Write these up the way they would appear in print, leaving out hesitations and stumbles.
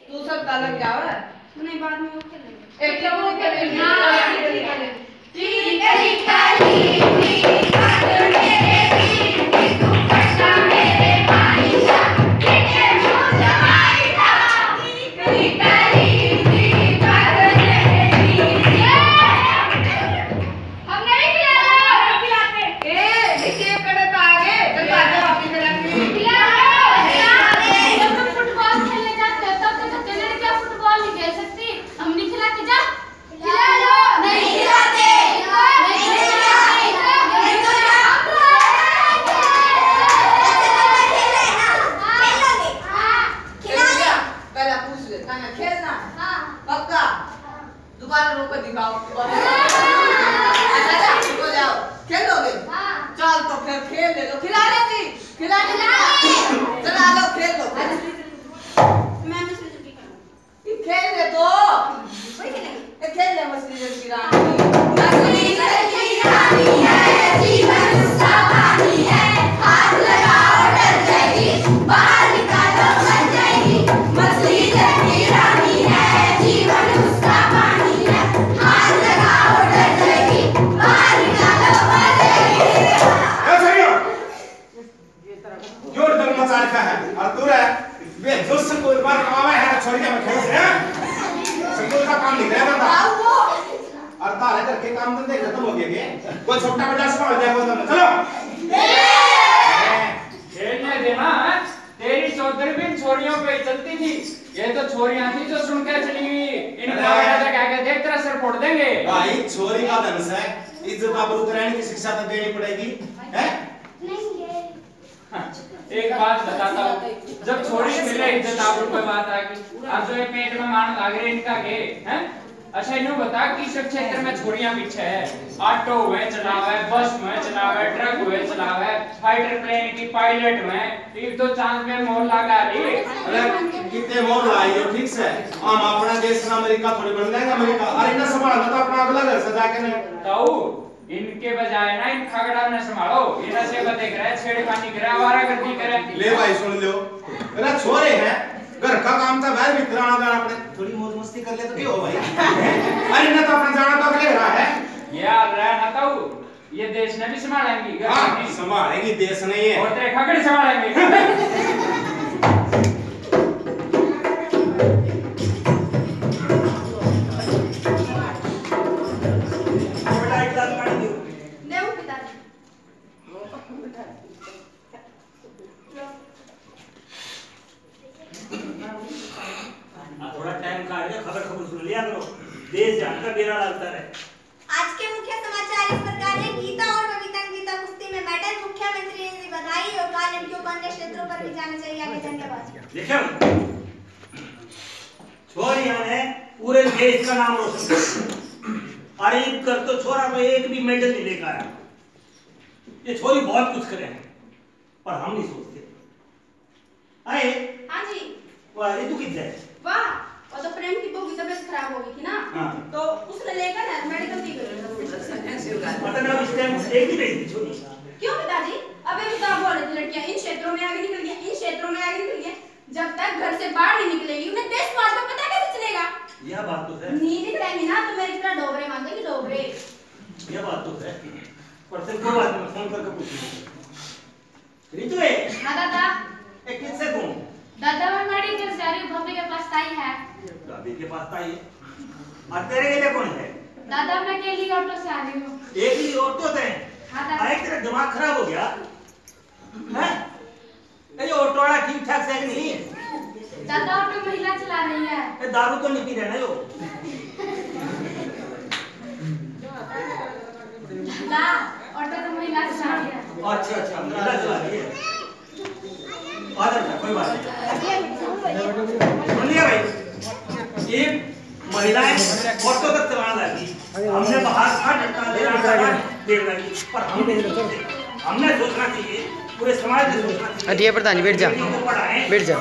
तू सब ताला क्या है? नहीं बाद में वो खेलेंगे। एक क्या वो खेलेंगे? हां ठीक है ठीक कोई छोटा बड़ा सवाल जाए वो चलो खेलने देना। तेरी चौधरी भी छोरियों पे चलती थी, ये तो छोरियां थी जो सुन के चली गई। इनका बेटा तो क्या देख तेरा सिर फोड़ देंगे। भाई छोरी का धनुष है, इज्जत आबरू कराने की शिक्षा तो देनी पड़ेगी हैं? एक बात बताता हूँ, जब छोरी मिले इज्जत आबरू पे बात आ गई, अब जो ये पेट में मान लाग रहे इनका के हैं। अच्छा इन्हों बता कि इस क्षेत्र में छोरियां पीछे है, ऑटो हुए चलावे, बस में चलावे, ट्रक हुए चलावे, फाइटर प्लेन की पायलट में, एक तो चांद पे मोर लगा रही। अरे कितने मोर लाई हो ठीक से, हम अपना देश ना अमेरिका थोड़ी बन जाएगा अमेरिका। अरे ना संभालना तो अपना अगला घर सजा के नहीं तो इनके बजाय ना इन खगड़ा ने संभालो, इन्हें से बते करे छेड़खानी करे आवारागर्दी करे। ले भाई सुन लो, मेरा छोरे हैं घर का काम था बाहर भीतर आना जाना अपने थोड़ी मौज मस्ती कर ले तो क्या हो भाई। अरे ना तो अपना जाना तो अगले रहा है यार रहना तो ये देश ने भी संभालेंगी। हां संभालेंगी, देश नहीं है और तेरे खगड़े संभालेंगे। थोड़ा टाइम काट के खबर सुन लिया करो, देश जानकर मेरा लगता है। आज के मुख्य समाचार इस प्रकार है। गीता और बबीता गीता कुश्ती में मेडल, मुख्यमंत्री ने बधाई और कहा लड़कियों को अन्य क्षेत्रों पर भी जाना चाहिए। आगे धन्यवाद। देखो छोरियां ने पूरे देश का नाम रोशन किया, अरे कर तो छोरा को एक भी मेडल नहीं लेकर आया। ये छोरी बहुत कुछ करे हैं पर हम नहीं सोचते। आए हां जी वाह तू किधर है? वाह और तो प्रेम की बहू की तबीयत खराब हो गई थी ना। हाँ। तो उसने लेकर ना मेडिकल की मतलब इस टाइम एक ही नहीं छोरी। क्यों पिताजी? अबे तो आप बोल रहे थे लड़कियां इन क्षेत्रों में आगे निकल गई, इन क्षेत्रों में आगे निकल गई। जब तक घर से बाहर नहीं निकलेगी उन्हें देश मार्ग का पता कैसे चलेगा? यह बात तो है। नींद निकलेगी ना तो मेरी तरह डोबरे मांगेगी डोबरे। यह बात तो है। पर तेरे को बात में फोन करके पूछूंगा। रितु है? हां दादा। एक किससे तुम? दादा मैं बड़ी जल्दी जा रही हूं, भाभी के पास आई है। भाभी के पास आई है? और तेरे के लिए कौन है? दादा मैं अकेली ऑटो से आ रही हूं। एक ही ऑटो से? हां दादा। अरे तेरा दिमाग खराब हो गया हैं? ये ऑटो वाला ठीक ठाक से नहीं है? दादा ऑटो महिला चला रही है। ये दारू तो नहीं पी रहे ना यो? दा ऑटो तो महिला चला रही है। अच्छा अच्छा महिला चला रही है। अच्छा कोई बात नहीं। सुनिए भाई, ये महिलाएं ऑटो तक चलाने लगी, हमने बाहर का डंडा देना लगी, पर हमने सोचना चाहिए पूरे समाज ने सोचना चाहिए। अरे प्रधान बैठ जा, बैठ जा।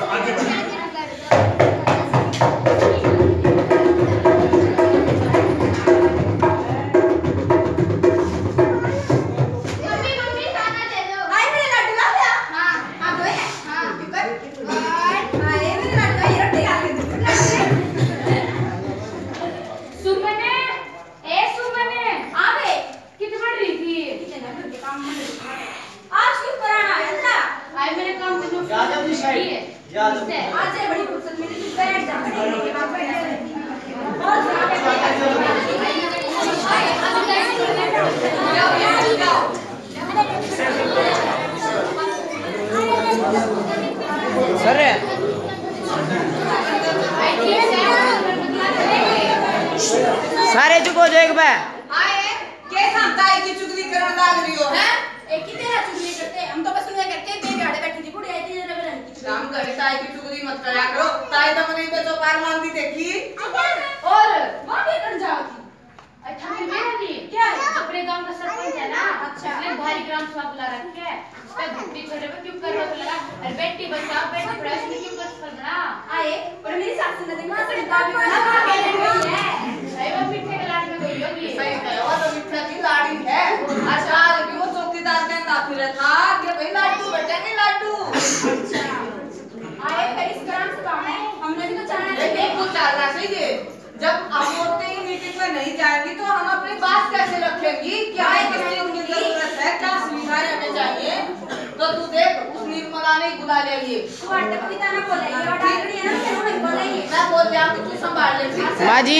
हो जाएगा बे आए के समताई की चुगली करन लाग रही हो हैं? एक ही तेरा चुगली करते हम तो बस उन्हें करके बे गाड़े बैठी थी बुढ़ी आई थी जरा बरन की काम करे ताई की चुगली मत करया करो। ताई तो मने पे तो पार मानती देखी और वहां भी कर जाओ थी अच्छा मेरा जी क्या है? अपने गांव का सरपंच है ना अच्छा। उसने भारी ग्राम सभा बुला रखी है उसका धुट्टी छोटे पे क्यों कर रहा तो लगा अरे बेटी बचाओ बेटी पढ़ाओ इसमें क्यों कर फलना आए पर मेरी सास ने देखा तो दादी बना के ले गई है अरे वो मिठे के लाड में गई होगी सही कहो तो मिठा की लाड़ी है। आजकल भी वो चौकीदार के अंदर फिर था कि भाई लाडू बटेंगे लाडू। अच्छा आए पर इस ग्राम सभा में हमने भी तो जाना लेकिन चाहिए कुछ डालना चाहिए। जब हम होते ही मीटिंग में नहीं जाएंगी तो हम अपनी बात कैसे रखेंगी? क्या है किस चीज की जरूरत है, क्या सुविधाएं हमें चाहिए? तो तू देख उस निर्मला ने बुला लिया ये। तू आटे कविता ना बोले ये वाला आखरी है ना फिर उन्हें बोले ये मैं बोल रहा हूँ तू संभाल ले ठीक से। माँ जी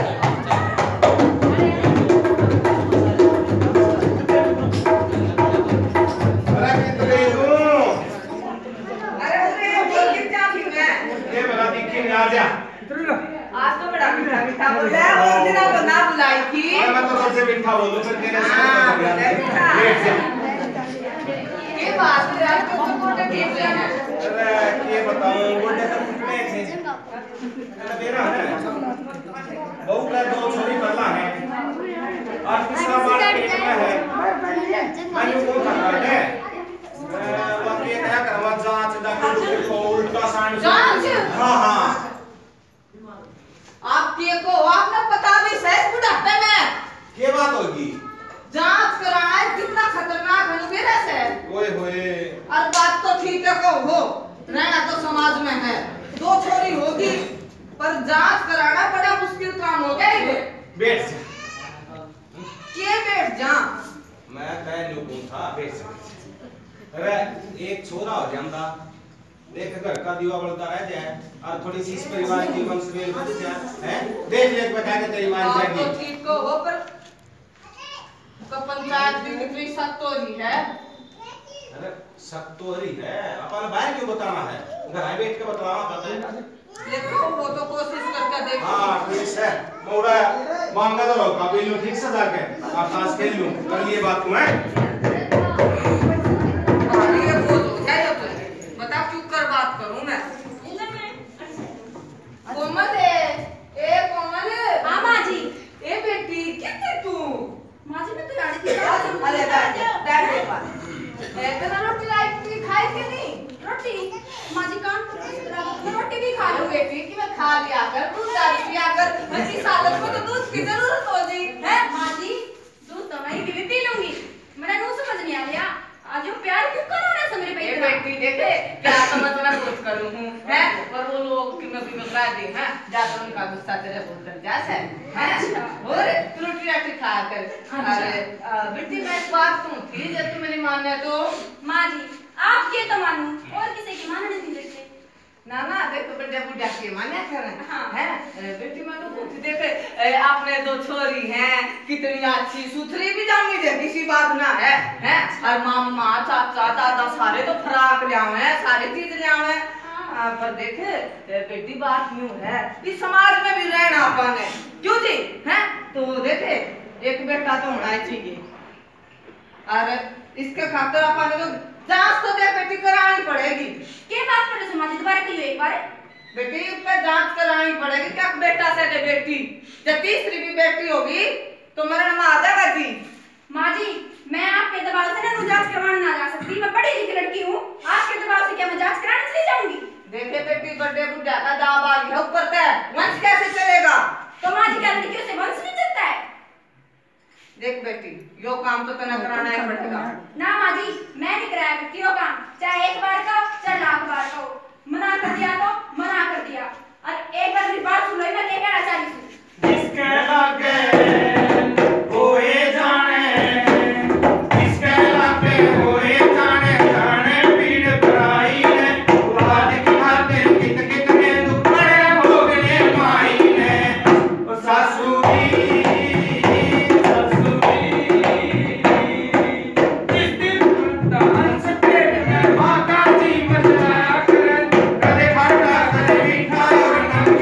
अरे बोल के क्या थी मैं? ये बना दिखी नहीं आ जा। आज तो बड़ा मीठा मीठा बोल रहा है। उस दिन आपको ना बुलाई थी। अरे मैं तो सबसे मीठा बोलूं फिर तेरे से हाँ, मीठा। लेट जा। ये बात है आपको तो कोटे ठीक है। अरे ये बताऊं गोटे तो कितने थे? अरे मेरा है। बहू का 2 छोरी पल्ला है। और तीसरा बार पेट में है। मैं यूं कौन कर रहा है? वो ये क्या करवा जांच डॉक्टर को उल्टा साइन। जांच? हाँ हाँ। आप ये को आपने पता भी सही बुढ़ापे में ये बात होगी। जांच कराना है कितना खतरनाक है मेरे से। ओए होए। और बात तो ठीक है कहो रहना तो समाज में है 2 छोरी होगी पर जांच कराना बड़ा मुश्किल काम हो गया ये। बैठ जा। के बैठ जा? मैं कह न्यू कौन था बैठ जा। अरे एक छोरा हो जाता देख घर का दीवा बढ़ता रह जाए और थोड़ी सी इस परिवार की वंशवेल बच जाए हैं देख ले बता के तेरी मां आप जाएगी। तो ठीक को हो पर तो पंचायत भी कितनी सख्त हो रही है। अरे सब तो रही है अपन बाहर क्यों बताना है घर में बैठ के बताना पता है। देखो वो तो कोशिश करके देखो। हां ठीक है मोड़ा मांगा तो रोका भी लो ठीक से जाके आप ताश खेल लूं कर लिए बात को है। ये बोलो क्या ये बता क्यों कर बात करूं मैं। कोमल है ए कोमल। हां मां जी ए बेटी कितने तू? मां जी मैं तो लाड़ी थी अरे बैठ एक बार। इतना रोटी लाई की खाई के नहीं? रोटी मां जी काम तो किस तरह मैं रोटी भी खा खा लो लूं बेटी कि मैं खा लिया कर दूध डाल पिया कर। इस हालत में तो दूध की जरूरत हो गई है। मां जी दूध तो मैं भी पी लूंगी मेरा नो समझ नहीं आ रहा आज प्यार क्यों करो ना से मेरे ये पे बेटी देखे क्या समझ मैं सोच करूं हूं है पर वो लोग कि मैं भी बता दी हां ज्यादा उनका गुस्सा तेरे बोल कर जा है और रोटी राटी खा कर। अरे बेटी मैं एक बात कहूं थी जब तू मेरी माने तो। मां जी आप ये तो मानूं और किसी की मानने नहीं देते ना ना देखो बेटा बुढ़ा के माने कर हाँ। है बेटी मैं तो पूछ देखे आपने 2 छोरी हैं कितनी अच्छी सुथरी भी जानी दे किसी बात ना है और मामा चाचा दादा सारे तो फराक ले आवे हैं सारी चीज ले आवे हैं। पर देखे बेटी बात यूं है इस समाज में भी रहना अपन है क्यों जी हैं तो देखे एक बेटा तो होना ही चाहिए और इसके खातिर अपन तो जांच तो देख बेटी करानी पड़ेगी। के बात कर समाज दोबारा कहियो एक बार बेटी इस पे जांच करानी पड़ेगी क्या बेटा से दे बेटी जब तीसरी भी बेटी होगी तो मरण में आ जाएगा जी। मां जी मैं आपके दबाव से ना जांच करवाने ना जा सकती मैं पढ़ी लिखी लड़की हूं आपके दबाव से क्या मैं जांच कराने चली जाऊंगी। देखे बेटी बड़े बुढ़ा का दाव आ गया ऊपर से वंश कैसे चलेगा? तो मां जी क्या लड़कियों से वंश नहीं चलता है? देख बेटी यो काम तो तना कराना ही पड़ेगा। ना मां जी मैं नहीं कराया करती हो काम चाहे एक बार का चाहे लाख बार का हो मना कर दिया तो मना कर दिया और एक बार मेरी बात सुन लो मैं क्या कहना चाहती हूं। जिसके लागे होए जाने जिसके लागे होए जाने जाने पीड़ पराई है आज की खातिर कितने दुख बड़े हो गए माई ने ओ सासुरी जिस दिन डांस पेट में माता जी मचाया कर कदे खाटा कदे मीठा और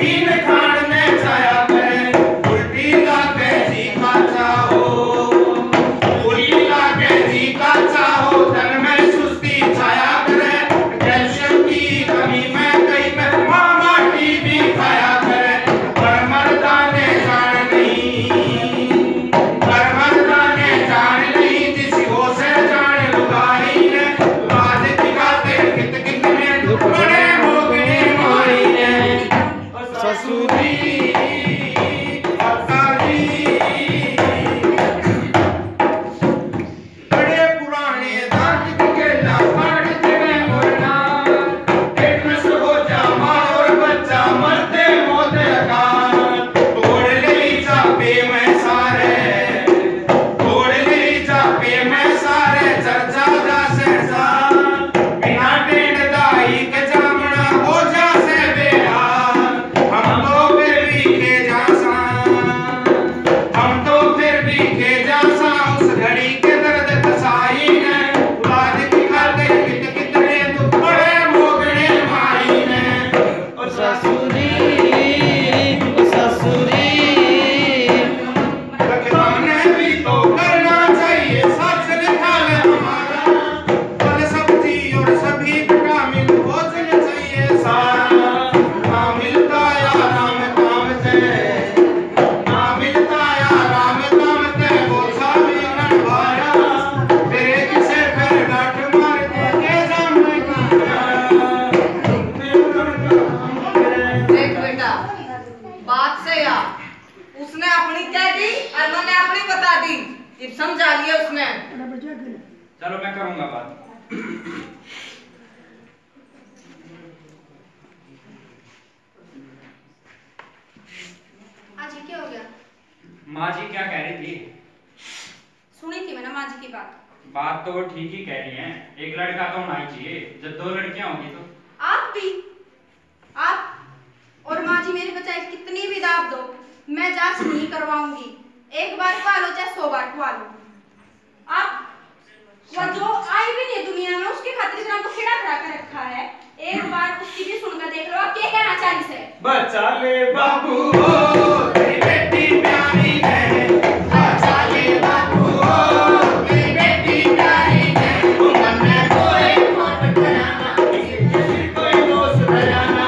मरते मौत अकाल तोड़ ले चापे में सारे तोड़ ले चापे में सारे चर्चा जा सरसाल बिना टेंड दाई के जामना हो जा से बेहाल हम तो फिर भी के जासा हम तो फिर भी के जासा उस घड़ी के दर्द कसाई ने उलाद की खातिर कितने दुख बड़े भोगने माई ने और ससुरी हमने भी तो करना चाहिए सच निकाल हमारा फल सब्जी और सभी का मिल भोजन चाहिए सारा ना मिलता या राम काम से ना मिलता या राम काम से वो सारी नवाया तेरे किसे फिर डांट मार के जाने देख बेटा बात से यार उसने अपनी कह दी और मैंने अपनी बता दी ये समझा लिया उसने चलो मैं करूंगा बात। आज ये क्या हो गया? माँ जी क्या कह रही थी? सुनी थी मैंने माँ जी की बात। बात तो वो ठीक ही कह रही हैं। एक लड़का तो होना ही चाहिए, जब दो लड़कियां होंगी तो। आप भी आप और माँ जी मेरे बचाए कितनी भी दाब दो मैं जांच नहीं करवाऊंगी। एक बार खवा लो चाहे 100 बार खवा लो। आप वो जो आई भी नहीं दुनिया में उसके खातिर इतना तो खेड़ा खड़ा कर रखा है। एक बार उसकी भी सुनकर देख लो आप क्या कहना चाहिए से। बचा ले बाबू हो तेरी बेटी प्यारी है बचा ले बाबू हो तेरी बेटी प्यारी है वो मन में कोई खोट कराना किसी कोई दोस्त कराना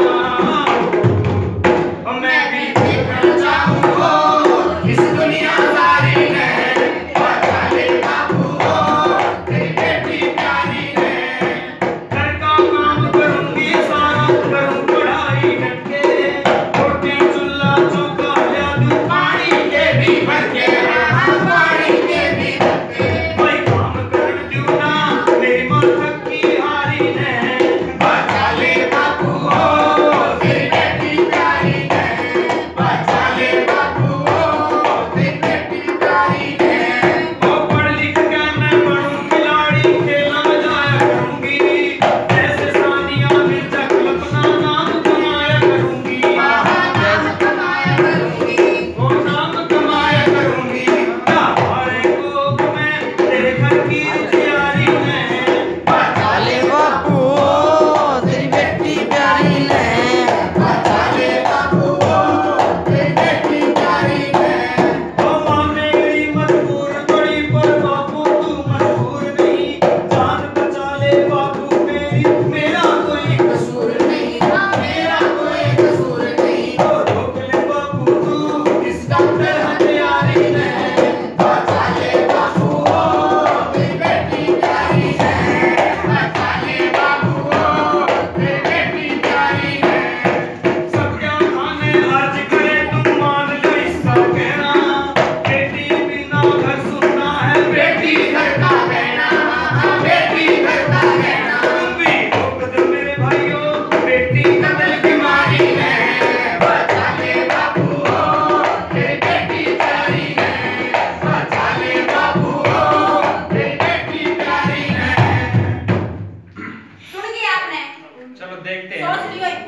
मैं भी देखना चाहूँ इस दुनिया सारी में बचा ले बाबू हो तेरी बेटी प्यारी है घर का काम करूँगी सारा करूँ पढ़ाई करके रोटी चूल्हा चौका लिया दूँ पानी के भी भर के पानी के भी भर के कोई काम कर दूँ ना मेरी माँ थकी हारी ने बचा ले बाबू हो तेरी बेटी प्यारी है बचा ले बाबू हो तेरी बेटी प्यारी है वो पढ़ लिख के मैं बनूं खिलाड़ी खेलना जाया करूंगी ऐसे सानिया मिर्जा अपना नाम कमाया करूंगी नाम कमाया करूंगी वो नाम कमाया करूंगी हमारे को मैं तेरे घर की तैयारी में बचा ले बाबू तेरी बेटी प्यारी ने बचा ले बाबू तेरी बेटी प्यारी ने ओ माँ मेरी मजबूर बड़ी पर बाबू तू मजबूर नहीं जान बचा ले बाबू मेरी मेरा कोई कसूर नहीं मेरा कोई कसूर नहीं ओ रोक ले बाबू तू इस डॉक्टर हथियारी ने बचा ले बाबू तेरी बेटी प्यारी है बचा ले बाबू तेरी बेटी प्यारी है सब क्या खाने अर्ज करे तुम मान लो इसका कहना बेटी बिना घर सुनना है बेटी घर का कहना बेटी घर का कहना तुम भी रोक दो मेरे भाइयों बेटी कत्ल की मारी है बचा ले बाबू तेरी बेटी प्यारी है बचा ले बाबू तेरी बेटी प्यारी है सुन गई आपने? चलो देखते सोच हैं। लियो।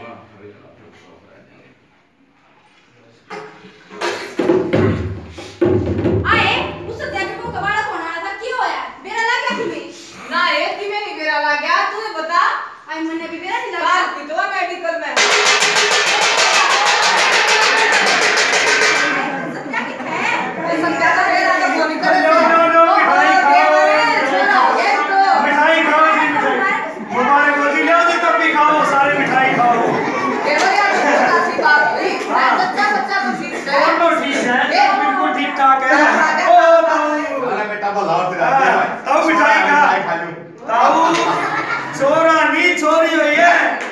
आए उस जगह को कबाड़ा कौन आया था क्यों होया मेरा लग गया तुम्हें ना एक ही में नहीं मेरा लग गया तू बता आई मैंने भी मेरा नहीं काल लगा पिटवा मेडिकल में सत्या कितना है ये संख्या का मेरा तो बोली करे लो, मिठाई खाओ। मिठाई मिठाई खाओ जी मिठाई हमारे गोदी ले आओ तब भी खाओ सारे मिठाई खाओ बच्चा बच्चा तो ठीक है दोनों ठीक है बिल्कुल ठीक ठाक है ओ ताऊ अरे बेटा बोला और तेरा दे भाई ताऊ मिठाई खा खा लूं ताऊ छोरा नहीं छोरी हुई है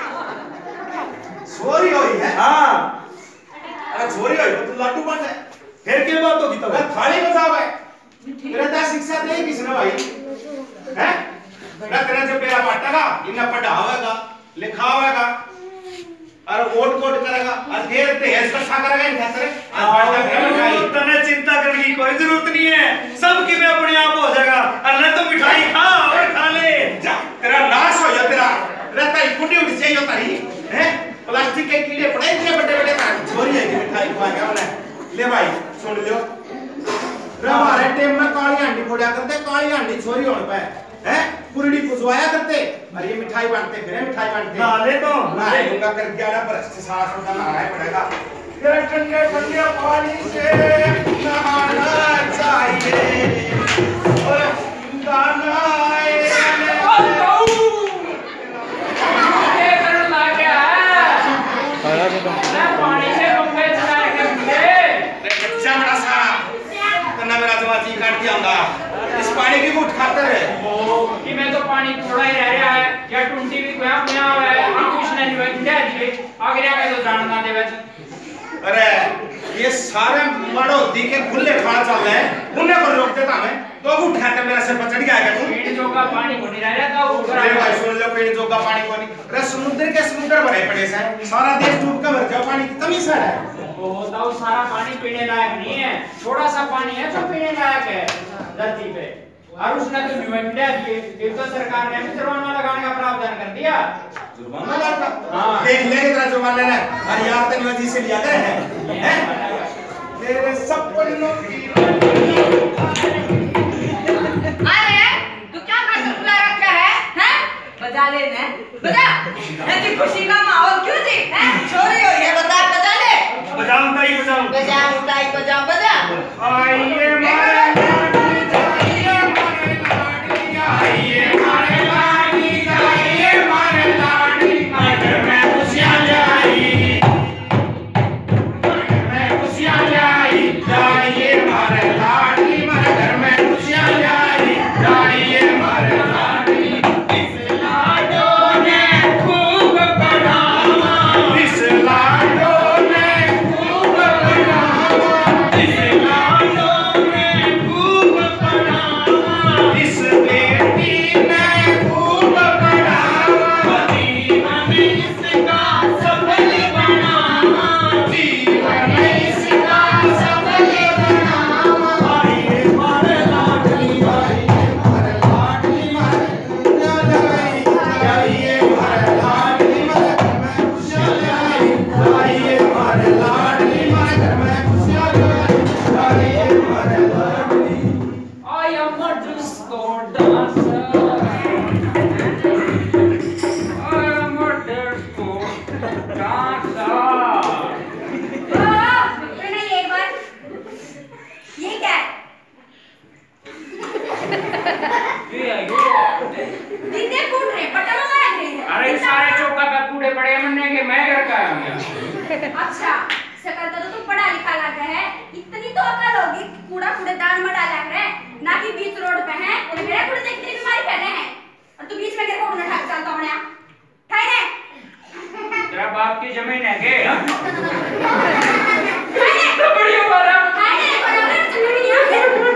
छोरी हुई है हाँ अरे छोरी हुई तो लड्डू बन है फिर क्या बात होगी तब मैं थाली बजाओ है तेरा तो शिक्षा दे किसने भाई हैं तेरा जब मेरा बाटेगा इन्ना पढ़ावेगा लिखावेगा और ओट कोट करेगा और फिर तेज कसा करेगा इन खातर आज बांटा फिर मिठाई तने चिंता करने की कोई जरूरत नहीं है, सब की में अपने आप हो जाएगा। अरे तो मिठाई खा और खा ले जा तेरा नाश हो जा तेरा रहता ही कुटी उठ चाहिए होता ही हैं प्लास्टिक के कीड़े पड़े इतने बड़े-बड़े छोरी है मिठाई खवाएगा उन्हें। ले भाई सुन लियो रे हमारे टाइम में काली हांडी फोड़ा करते, काली हांडी छोरी होने पे हैं पुरड़ी पुजवाया करते और ये मिठाई बांटते फिर मिठाई बांटते नाले तो नाले दूंगा कर दिया ना भ्रष्ट सास होता नहाना ही पड़ेगा। तेरे ठंडे ठंडे पानी से नहाना चाहिए और गाना पानी से पंखे चला के बच्चा बड़ा सा कन्ना मेरा जवाजी काट दिया होगा इस पानी की गुट खातर है कि मैं तो पानी थोड़ा ही रह रहा है या टुंटी भी कोया कोया है हम कुछ नहीं हुआ दे दिए आगे आगे तो जानना देवे। अरे ये सारे मड़ो दिखे खुले खाना चल रहे हैं उन्हें को रोक देता मैं तो गुट खाते मेरा सिर पर चढ़ गया है तू पेड़ जो का पानी को नहीं रह रहा था ऊपर अरे भाई सुन लो पेड़ जो का पानी को नहीं रे समुद्र के समुद्र भरे पड़े से सारा देश डूब कर मर जाओ पानी की कमी से है वो तो सारा पानी पीने लायक नहीं है, थोड़ा सा पानी है जो पीने लायक है धरती पे और उसने तो निबंधा दिए एक तो सरकार ने भी जुर्माना लगाने का प्रावधान कर दिया। जुर्माना लगा हां देख ले कितना जुर्माना लेना है और यार तक वजह से लिया गए हैं तेरे सपनों की अरे तू क्या खाकर बुला रखा है हैं बजा लेना बजा ऐसी खुशी का माहौल क्यों जी हैं छोरी हो ये बता बजा ले बजाऊं ताई बजाऊं बजाऊं ताई बजाऊं बजा आइए मारे अच्छा शकल तो तुम पढ़ा लिखा लगा है, इतनी तो अकल होगी कि कूड़ा कूड़ेदान में डाला करे ना कि बीच रोड पे है और मेरे कूड़े से इतनी बीमारी फैले हैं और तू बीच में गिर को उठा चलता होने आ ठाई ने तेरा बाप की जमीन है के ठाई ने तो बढ़िया वाला ठाई ने कोई और चक्कर नहीं आ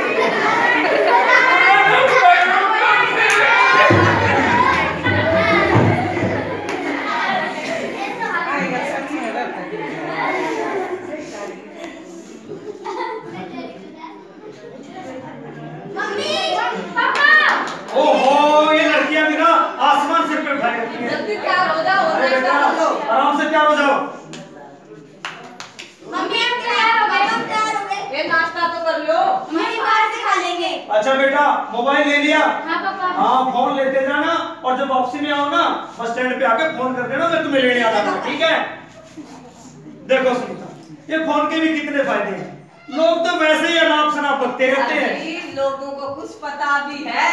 ओहो ये लड़कियां भी ना आसमान सिर पे उठाए रखती हैं। जल्दी तैयार हो जाओ और नाश्ता कर लो आराम से तैयार हो जाओ। मम्मी हम तैयार हो गए, हम तैयार हो गए। ये नाश्ता तो कर लो मम्मी बाहर से खा लेंगे। अच्छा बेटा मोबाइल ले लिया? हाँ पापा। हाँ फोन लेते जाना और जब वापसी में आओ ना बस स्टैंड पे आके फोन कर देना, मैं तुम्हें लेने आ जाऊंगा, ठीक है? देखो सुनीता ये फोन के भी कितने फायदे हैं, लोग तो वैसे ही अनाप शनाप बकते रहते हैं। अरे लोगों को कुछ पता भी है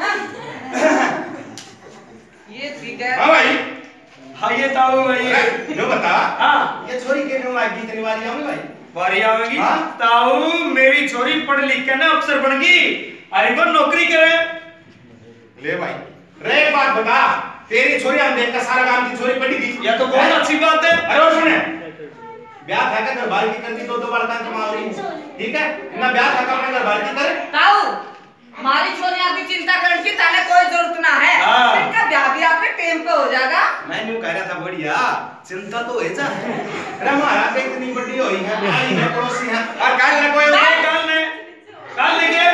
ये ठीक है हां भाई हाँ ये ताऊ भाई जो बता हाँ ये छोरी के क्यों आएगी इतनी बारी आऊंगी भाई बारी आवेगी। हाँ? ताऊ मेरी छोरी पढ़ लिख के ना अफसर बन गई, अरे वो नौकरी करे। ले भाई रे एक बात बता तेरी छोरी हम देख का सारा काम की छोरी पड़ी थी यह तो बहुत अच्छी बात है। अरे और सुने ब्याह था का घरबार की करनी दो बार का कमाओगी ठीक है ना ब्याह था का अपने घरबार की करे ताऊ हमारी छोरियां की चिंता करने की ताने कोई जरूरत ना है। हाँ। इनका ब्याह भी आपके टाइम पे हो जाएगा। मैं न्यू कह रहा था बढ़िया चिंता तो है जा अरे हमारा पे इतनी बड़ी हुई है भाई है पड़ोसी है और कल ना कोई कल लेके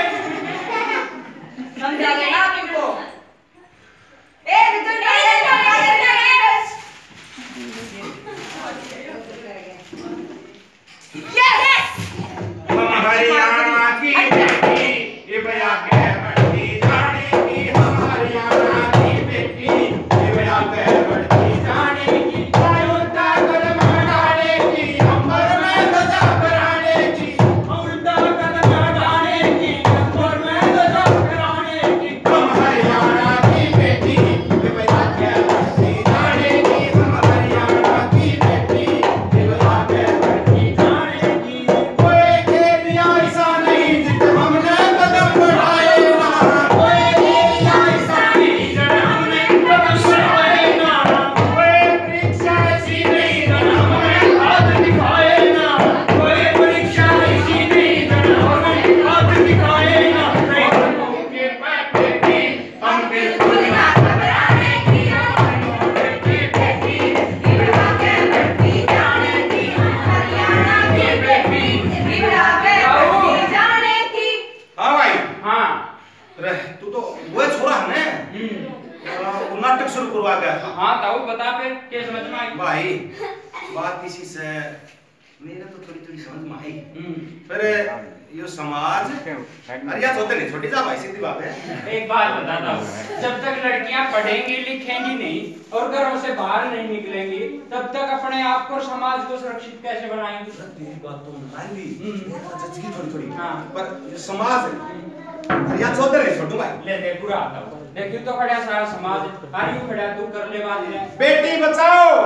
समझा देना आप इनको। ए विजय यस हमारियाना की बेटी ये भैया के बढ़ती जाने की हमारियाना की बेटी ये भैया के बढ़ती जाने की उल्टा कदम डाले की अंबर में ध्वजा फहराने की उल्टा कदम डाले की अंबर में ध्वजा फहराने की हमारियाना की बेटी ये भैया के बढ़ती जाने की हमारियाना की बेटी ये भैया के बढ़ती जाने की कोई एरिया ऐसा नहीं जिसे हमने कदम बढ़ाए ना कोई एरिया ऐसा नहीं जिसे हमने कदम बढ़ाए ना कोई परीक्षा ऐसी नहीं जिसे हमने हाथ दिखाए ना कोई परीक्षा ऐसी नहीं जिसे हमने हाथ दिखाए ना के बैठे की हम बिल्कुल ना घबराने की हमारे की बेटी इब्रा के बढ़ती जाने की हरियाणा की बेटी इब्रा के बढ़ती जाने की। हां भाई हाँ अरे तू तो वो छोरा है ना वो नाटक शुरू करवा गया था हाँ ताऊ बता फिर क्या समझ में आई? भाई बात इसी से मेरे तो थोड़ी थोड़ी समझ में आई फिर ये समाज अरे यार होते नहीं छोटी सा भाई सीधी बात है एक बात बताता हूँ, जब तक लड़कियां पढ़ेंगी लिखेंगी नहीं और घरों से बाहर नहीं निकलेंगी तब तक अपने आप को और समाज को सुरक्षित कैसे बनाएंगी? तेरी बात तो मान ली सच की थोड़ी थोड़ी हाँ। पर ये समाज अरे यार छोटे नहीं छोटू भाई ले पूरा आता हूँ देखियो तो खड़ा सारा समाज आयु खड़ा तू कर ले बात ले बेटी बचाओ